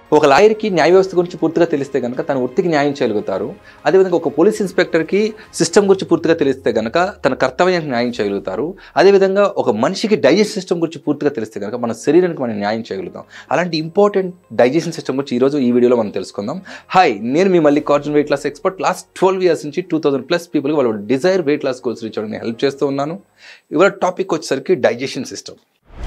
ఒక లాయర్కి న్యాయ వ్యవస్థ గురించి పూర్తిగా తెలిస్తే కనుక తన వృత్తికి న్యాయం చేయగలుగుతారు. అదేవిధంగా ఒక పోలీస్ ఇన్స్పెక్టర్కి సిస్టమ్ గురించి పూర్తిగా తెలిస్తే కనుక తన కర్తవ్యానికి న్యాయం చేయగలుగుతారు. అదేవిధంగా ఒక మనిషికి డైజెస్ట్ సిస్టమ్ గురించి పూర్తిగా తెలిస్తే కనుక మన శరీరానికి మనం న్యాయం చేయగలుగుతాం. అలాంటి ఇంపార్టెంట్ డైజెషన్ సిస్టమ్ గురించి ఈరోజు ఈ వీడియోలో మనం తెలుసుకుందాం. హాయ్, నేను మీ Mallikarjun weight loss expert. Last 12 years నుంచి 2000+ పీపుల్కి వాళ్ళ desire weight loss goals reach అవ్వడానికి హెల్ప్ చేస్తూ ఉన్నాను. ఇవాళ టాపిక్ వచ్చేసరికి డైజెషన్ సిస్టమ్.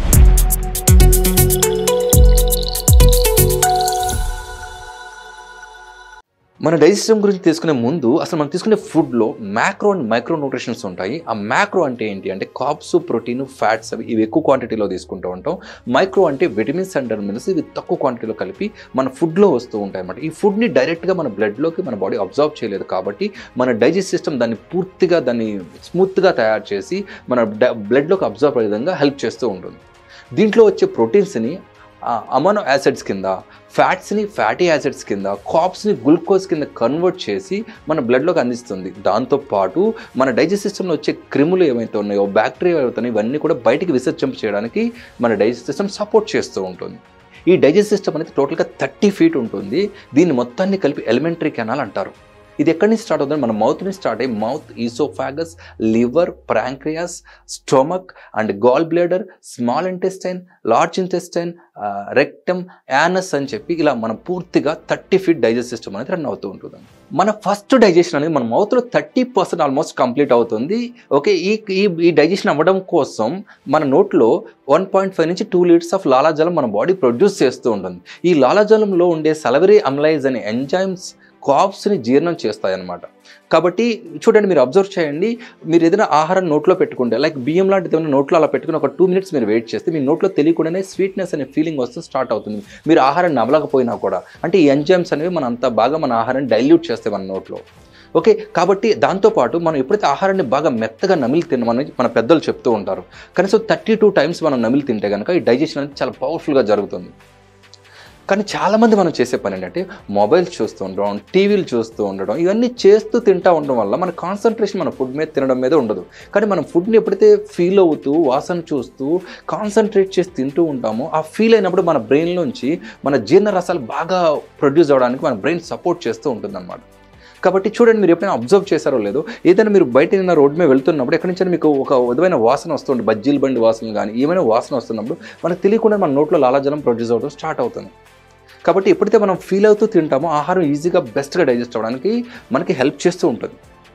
మన డైజెషన్ గురించి తీసుకునే ముందు అసలు మనం తీసుకునే ఫుడ్లో మ్యాక్రో అండ్ మైక్రో న్యూట్రిషన్స్ ఉంటాయి. ఆ మ్యాక్రో అంటే ఏంటి అంటే కార్బ్స్, ప్రోటీన్, ఫ్యాట్స్ ఇవి ఎక్కువ క్వాంటిటీలో తీసుకుంటూ ఉంటాం. మైక్రో అంటే విటమిన్స్ అండ్ మినరల్స్ ఇవి తక్కువ క్వాంటిటీలో కలిపి మన ఫుడ్లో వస్తూ ఉంటాయి అన్నమాట. ఈ ఫుడ్ని డైరెక్ట్గా మన బ్లడ్లోకి మన బాడీ అబ్జర్వ్ చేయలేదు కాబట్టి మన డైజెస్ట్ సిస్టమ్ దాన్ని పూర్తిగా స్మూత్గా తయారు చేసి మన బ్లడ్లోకి అబ్జర్వ్ అయ్యే విధంగా హెల్ప్ చేస్తూ ఉంటుంది. దీంట్లో వచ్చే ప్రోటీన్స్ని అమైనో యాసిడ్స్ కింద, ఫ్యాట్స్ని ఫ్యాటీ యాసిడ్స్ కింద, కార్బ్స్ని గ్లూకోజ్ కింద కన్వర్ట్ చేసి మన బ్లడ్లోకి అందిస్తుంది. దాంతోపాటు మన డైజెస్ట్ సిస్టంలో వచ్చే క్రిములు ఏవైతే ఉన్నాయో, బ్యాక్టీరియా ఏవైతే ఉన్నాయో ఇవన్నీ కూడా బయటికి విసర్జింప చేయడానికి మన డైజెస్ట్ సిస్టమ్ సపోర్ట్ చేస్తూ ఉంటుంది. ఈ డైజెస్ట్ సిస్టమ్ అనేది టోటల్గా 30 feet ఉంటుంది. దీన్ని మొత్తాన్ని కలిపి ఎలిమెంటరీ కెనాల్ అంటారు. ఇది ఎక్కడి నుంచి స్టార్ట్ అవుతుంది? మన మౌత్ నుంచి స్టార్ట్ అయ్యి mouth, oesophagus, liver, pancreas, stomach and gall bladder, small intestine, large intestine, rectum, anus అని చెప్పి ఇలా మనం పూర్తిగా 30 feet డైజెస్ట్ సిస్టమ్ అనేది రన్ అవుతూ ఉంటుంది. మన ఫస్ట్ డైజెషన్ అనేది మన మౌత్లో 30% ఆల్మోస్ట్ కంప్లీట్ అవుతుంది. ఓకే, ఈ డైజెషన్ అవ్వడం కోసం మన నోట్లో 1.5 నుంచి 2 liters ఆఫ్ లాలాజలం మన బాడీ ప్రొడ్యూస్ చేస్తూ ఉంటుంది. ఈ లాలాజలంలో ఉండే సలవరీ అమ్లైజ్ అనే ఎంజైమ్స్ కార్బ్స్ని జీర్ణం చేస్తాయన్నమాట. కాబట్టి చూడండి, మీరు అబ్జర్వ్ చేయండి. మీరు ఏదైనా ఆహారం నోట్లో పెట్టుకుంటే, లైక్ బియ్యం లాంటిది ఏమైనా నోట్లో అలా పెట్టుకుని ఒక 2 minutes మీరు వెయిట్ చేస్తే మీ నోట్లో తెలియకుండానే స్వీట్నెస్ అనే ఫీలింగ్ వస్తూ స్టార్ట్ అవుతుంది. మీరు ఆహారం నమలకపోయినా కూడా, అంటే ఈ ఎంజైమ్స్ అనేవి మనం అంత బాగా మన ఆహారాన్ని డైల్యూట్ చేస్తాయి మన నోట్లో. ఓకే, కాబట్టి దాంతోపాటు మనం ఎప్పుడైతే ఆహారాన్ని బాగా మెత్తగా నమిలి తినమని మన పెద్దలు చెప్తూ ఉంటారు. కనీసం 32 times మనం నమిలి తింటే కనుక ఈ డైజెషన్ అనేది చాలా పవర్ఫుల్గా జరుగుతుంది. కానీ చాలామంది మనం చేసే పని ఏంటంటే మొబైల్స్ చూస్తూ ఉండడం, టీవీలు చూస్తూ ఉండడం, ఇవన్నీ చేస్తూ తింటూ ఉండడం వల్ల మన కాన్సన్ట్రేషన్ మన ఫుడ్ మీద తినడం మీద ఉండదు. కానీ మనం ఫుడ్ని ఎప్పుడైతే ఫీల్ అవుతూ, వాసన చూస్తూ, కాన్సన్ట్రేట్ చేసి తింటూ ఉంటామో ఆ ఫీల్ అయినప్పుడు మన బ్రెయిన్లోంచి మన జీర్ణ రసాలు బాగా ప్రొడ్యూస్ అవ్వడానికి మన బ్రెయిన్ సపోర్ట్ చేస్తూ ఉంటుందన్నమాట. కాబట్టి చూడండి, మీరు ఎప్పుడైనా అబ్జర్వ్ చేశారో లేదో, ఏదైనా మీరు బయట రోడ్డు మీద వెళ్తున్నప్పుడు ఎక్కడి నుంచి మీకు ఒక విధమైన వాసన వస్తుంది, బజ్జీల బండి వాసన కానీ ఏమైనా వాసన వస్తున్నప్పుడు మనకు తెలియకుండా మన నోట్లో లాలాజలం ప్రొడ్యూస్ అవ్వడం స్టార్ట్ అవుతుంది. కాబట్టి ఎప్పుడైతే మనం ఫీల్ అవుతూ తింటామో ఆహారం ఈజీగా బెస్ట్గా డైజెస్ట్ అవ్వడానికి మనకి హెల్ప్ చేస్తూ ఉంటుంది.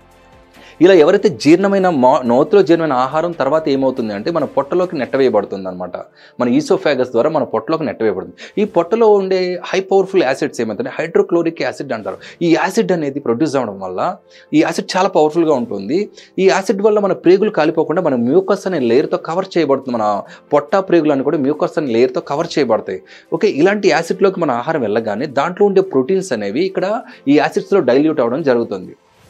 ఇలా ఎవరైతే నోట్లో జీర్ణమైన ఆహారం తర్వాత ఏమవుతుంది అంటే మన పొట్టలోకి నెట్టవేయబడుతుంది అనమాట. మన ఈసోఫాగస్ ద్వారా మన పొట్టలోకి నెట్టవేయబడుతుంది. ఈ పొట్టలో ఉండే హై పవర్ఫుల్ యాసిడ్స్ ఏమవుతుంది, హైడ్రోక్లోరిక్ యాసిడ్ అంటారు. ఈ యాసిడ్ అనేది ప్రొడ్యూస్ అవ్వడం వల్ల ఈ యాసిడ్ చాలా పవర్ఫుల్గా ఉంటుంది. ఈ యాసిడ్ వల్ల మన ప్రేగులు కాలిపోకుండా మన మ్యూకస్ అనే లేయర్తో కవర్ చేయబడుతుంది. మన పొట్ట ప్రేగులు అని కూడా మ్యూకస్ అనే లేయర్తో కవర్ చేయబడతాయి. ఓకే, ఇలాంటి యాసిడ్లోకి మన ఆహారం వెళ్ళగానే దాంట్లో ఉండే ప్రోటీన్స్ అనేవి ఇక్కడ ఈ యాసిడ్స్లో డైల్యూట్ అవ్వడం జరుగుతుంది.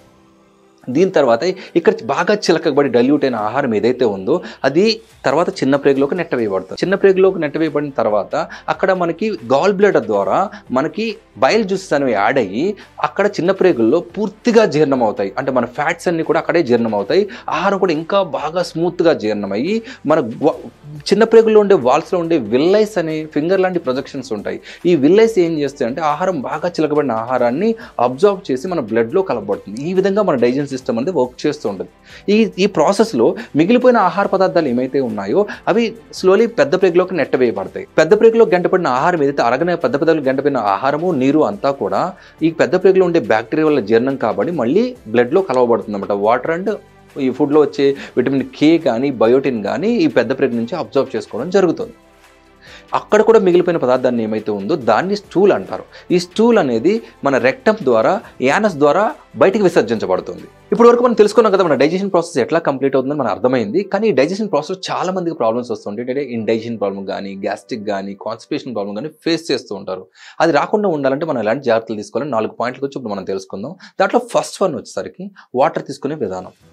దీని తర్వాత ఇక్కడ బాగా చిలకబడి డైల్యూట్ అయిన ఆహారం ఏదైతే ఉందో అది తర్వాత చిన్న ప్రేగులోకి నెట్టవేయబడుతుంది. చిన్న ప్రేగులోకి నెట్టవేయబడిన తర్వాత అక్కడ మనకి గాల్ బ్లాడర్ ద్వారా మనకి బైల్ జ్యూసెస్ అనేవి యాడ్ అయ్యి అక్కడ చిన్న ప్రేగుల్లో పూర్తిగా జీర్ణం అవుతాయి. అంటే మన ఫ్యాట్స్ అన్ని కూడా అక్కడే జీర్ణం అవుతాయి. ఆహారం కూడా ఇంకా బాగా స్మూత్గా జీర్ణమయ్యి మన చిన్న ప్రేగుల్లో ఉండే వాల్స్లో ఉండే విల్లైస్ అనే ఫింగర్ లాంటి ప్రొజెక్షన్స్ ఉంటాయి. ఈ విల్లైస్ ఏం చేస్తాయి అంటే ఆహారం బాగా చిలకబడిన ఆహారాన్ని అబ్జర్వ్ చేసి మన బ్లడ్లో కలపబడుతుంది. ఈ విధంగా మన డైజెషన్ సిస్టమ్ అనేది వర్క్ చేస్తూ ఉంటుంది. ఈ ప్రాసెస్లో మిగిలిపోయిన ఆహార పదార్థాలు ఏమైతే ఉన్నాయో అవి స్లోలీ పెద్ద ప్రేగులోకి నెట్టవేయబడతాయి. పెద్ద ప్రేగులో గంటపడిన ఆహారం ఏదైతే అరగనే పెద్ద ప్రేగులో గంటపడిన ఆహారము, నీరు అంతా కూడా ఈ పెద్ద ప్రేగులో ఉండే బ్యాక్టీరియా వల్ల జీర్ణం కాబట్టి మళ్ళీ బ్లడ్లో కలవబడుతుంది అన్నమాట. వాటర్ అండ్ ఈ ఫుడ్లో వచ్చే విటమిన్ కే కానీ, బయోటిన్ కానీ ఈ పెద్ద ప్రేగు నుంచి అబ్జర్వ్ చేసుకోవడం జరుగుతుంది. అక్కడ కూడా మిగిలిపోయిన పదార్థాన్ని ఏమైతే ఉందో దాన్ని స్టూల్ అంటారు. ఈ స్టూల్ అనేది మన రెక్టమ్ ద్వారా, యానస్ ద్వారా బయటికి విసర్జించబడుతుంది. ఇప్పుడు వరకు మనం తెలుసుకున్నాం కదా మన డైజెషన్ ప్రాసెస్ ఎట్లా కంప్లీట్ అవుతుందని మనకు అర్థమైంది. కానీ ఈ డైజెషన్ ప్రాసెస్ చాలా మందికి ప్రాబ్లమ్స్ వస్తుంటాయి. అంటే ఇండైజెషన్ ప్రాబ్లమ్ కానీ, గ్యాస్ట్రిక్ కానీ, కాన్స్టిపేషన్ ప్రాబ్లమ్ కానీ ఫేస్ చేస్తూ ఉంటారు. అది రాకుండా ఉండాలంటే మనం ఎలాంటి జాగ్రత్తలు తీసుకోవాలని 4 పాయింట్ల గురించి ఇప్పుడు మనం తెలుసుకుందాం. దాంట్లో ఫస్ట్ వన్ వచ్చేసరికి వాటర్ తీసుకునే విధానం.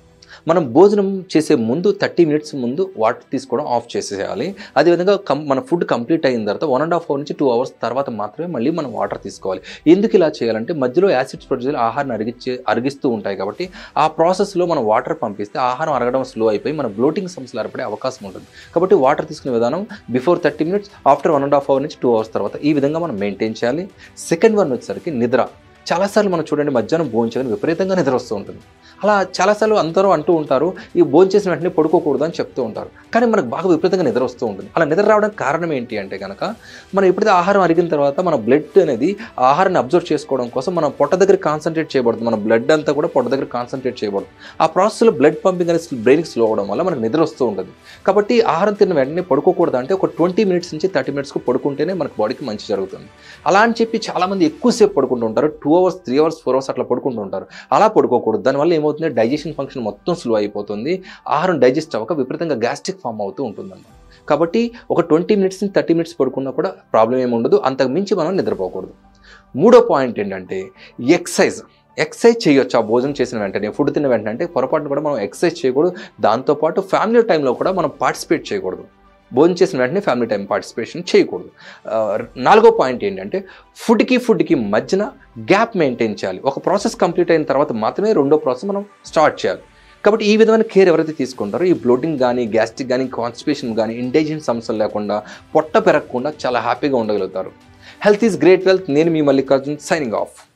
మనం భోజనం చేసే ముందు 30 మినిట్స్ ముందు వాటర్ తీసుకోవడం ఆఫ్ చేసేయాలి. అదేవిధంగా మన ఫుడ్ కంప్లీట్ అయిన తర్వాత 1.5 అవర్ నుంచి 2 అవర్స్ తర్వాత మాత్రమే మళ్ళీ మనం వాటర్ తీసుకోవాలి. ఎందుకు ఇలా చేయాలంటే మధ్యలో యాసిడ్స్ ప్రొడ్యూస్ ఆహారాన్ని అరిగిస్తూ ఉంటాయి కాబట్టి ఆ ప్రాసెస్లో మనం వాటర్ పంపిస్తే ఆహారం అరగడం స్లో అయిపోయి మన బ్లోటింగ్ సమస్యలు ఏర్పడే అవకాశం ఉంటుంది. కాబట్టి వాటర్ తీసుకునే విధానం బిఫోర్ 30 మినిట్స్, ఆఫ్టర్ 1.5 అవర్ నుంచి 2 అవర్స్ తర్వాత ఈ విధంగా మనం మెయింటైన్ చేయాలి. సెకండ్ వన్ వచ్చేసరికి నిద్ర. చాలాసార్లు మనం చూడండి మధ్యాహ్నం భోంచేయని విపరీతంగా నిద్ర వస్తూ ఉంటుంది. అలా చాలాసార్లు అందరూ అంటూ ఉంటారు ఈ భోంచేసిన వెంటనే పడుకోకూడదు అని చెప్తూ ఉంటారు. కానీ మనకు బాగా విపరీతంగా నిద్ర వస్తూ ఉంటుంది. అలా నిద్ర రావడానికి కారణం ఏంటి అంటే కనుక మనం ఎప్పుడైతే ఆహారం అరిగిన తర్వాత మన బ్లడ్ అనేది ఆహారాన్ని అబ్జర్వ్ చేసుకోవడం కోసం మనం పొట్ట దగ్గర కాన్సన్ట్రేట్ చేయబడుతుంది. మన బ్లడ్ అంతా కూడా పొట్ట దగ్గర కాన్సన్ట్రేట్ చేయబడుతుంది. ఆ ప్రాసెస్లో బ్లడ్ పంపింగ్ అనేది బ్రెయిన్కి స్లో అవడం వల్ల మనకు నిద్ర వస్తూ ఉంటుంది. కాబట్టి ఆహారం తిన్న వెంటనే పడుకోకూడదు అంటే ఒక 20 మినిట్స్ నుంచి 30 మినిట్స్కు పడుకుంటేనే మనకు బాడీకి మంచి జరుగుతుంది. అలా అని చెప్పి చాలామంది ఎక్కువసేపు పడుకుంటూ ఉంటారు. 2 అవర్స్ 3 అవర్స్ 4 అవర్స్ అట్లా పడుకుంటూ ఉంటారు. అలా పడుకోకూడదు. దానివల్ల ఏమవుతుంది డైజెషన్ ఫంక్షన్ మొత్తం స్లో అయిపోతుంది. ఆహారం డైజెస్ట్ అవ్వక విపరీతంగా గ్యాస్ట్రిక్ ఫామ్ అవుతూ ఉంటుందన్నమాట. కాబట్టి ఒక 20 మినిట్స్ నుంచి 30 మినిట్స్ పడుకున్నా కూడా ప్రాబ్లం ఏమి ఉండదు. అంతకు మించి మనం నిద్రపోకూడదు. మూడో పాయింట్ ఏంటంటే ఎక్సర్సైజ్ చేయొచ్చు. ఆ భోజనం చేసిన వెంటనే ఫుడ్ తిన్న వెంటనే అంటే పొరపాటున కూడా మనం ఎక్సర్సైజ్ చేయకూడదు. దాంతోపాటు ఫ్యామిలీ టైంలో కూడా మనం పార్టిసిపేట్ చేయకూడదు. భోజనం చేసిన వెంటనే ఫ్యామిలీ టైం పార్టిసిపేషన్ చేయకూడదు. నాలుగో పాయింట్ ఏంటంటే ఫుడ్కి మధ్యన గ్యాప్ మెయింటైన్ చేయాలి. ఒక ప్రాసెస్ కంప్లీట్ అయిన తర్వాత మాత్రమే రెండో ప్రాసెస్ మనం స్టార్ట్ చేయాలి. కాబట్టి ఈ విధమైన కేర్ ఎవరైతే తీసుకుంటారో ఈ బ్లోటింగ్ కానీ గ్యాస్ట్రిక్ కానీ కాన్స్టిపేషన్ కానీ ఇండైజెషన్ సమస్యలు లేకుండా పొట్ట పెరగకుండా చాలా హ్యాపీగా ఉండగలుగుతారు. Health is great wealth. నేను మీ మల్లికార్జున్ సైనింగ్ ఆఫ్.